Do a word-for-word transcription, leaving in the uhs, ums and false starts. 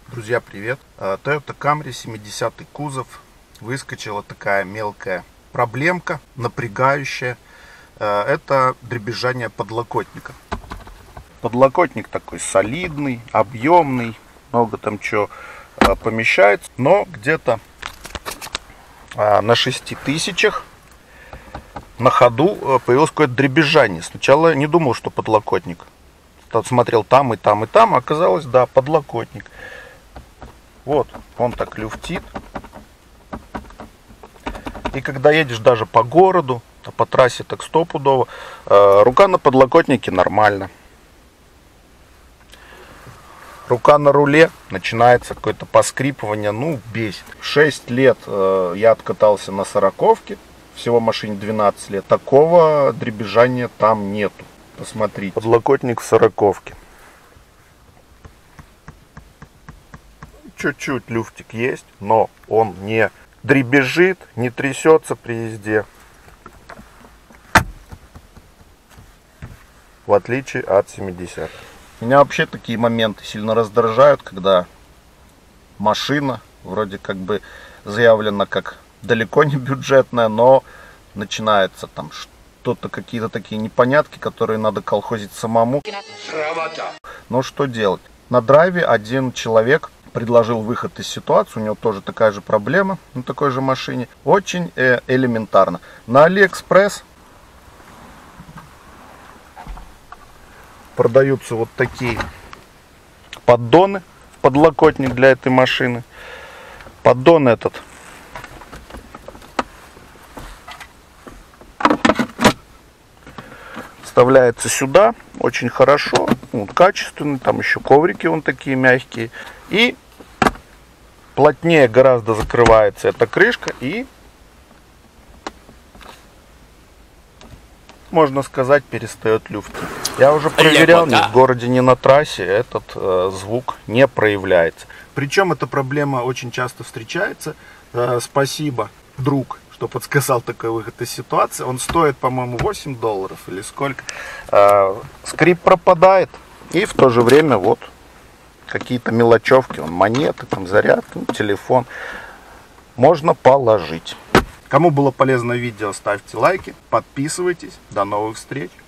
Друзья, привет! Toyota Camry, семидесятый кузов. Выскочила такая мелкая проблемка, напрягающая. Это дребезжание подлокотника. Подлокотник такой солидный, объемный, много там чего помещается. Но где-то на шести тысячах на ходу появилось какое-то дребезжание. Сначала не думал, что подлокотник. Смотрел там и там и там, а оказалось, да, подлокотник. Вот, он так люфтит. И когда едешь даже по городу, а по трассе так стопудово, э, рука на подлокотнике нормально. Рука на руле, начинается какое-то поскрипывание, ну, бесит. шесть лет э, я откатался на сороковке, всего машине двенадцать лет. Такого дребезжания там нету. Посмотрите. Подлокотник в сороковке. Чуть-чуть люфтик есть, но он не дребезжит, не трясется при езде. В отличие от семидесятых. Меня вообще такие моменты сильно раздражают, когда машина вроде как бы заявлена как далеко не бюджетная, но начинается там что-то, какие-то такие непонятки, которые надо колхозить самому. Но что делать? На драйве один человек предложил выход из ситуации, у него тоже такая же проблема на такой же машине. Очень э, элементарно. На Алиэкспресс продаются вот такие поддоны, подлокотник для этой машины. Поддон этот вставляется сюда, очень хорошо, он качественный, там еще коврики вон такие мягкие. И плотнее гораздо закрывается эта крышка, и, можно сказать, перестает люфтить. Я уже проверял, ни в городе, ни на трассе этот э, звук не проявляется. Причем эта проблема очень часто встречается. Э, спасибо, друг, что подсказал такой выход из ситуации. Он стоит, по-моему, восемь долларов или сколько. Э, скрип пропадает, и в то же время вот какие-то мелочевки, он, монеты, там, зарядка, ну, телефон можно положить. Кому было полезно видео, ставьте лайки, подписывайтесь. До новых встреч!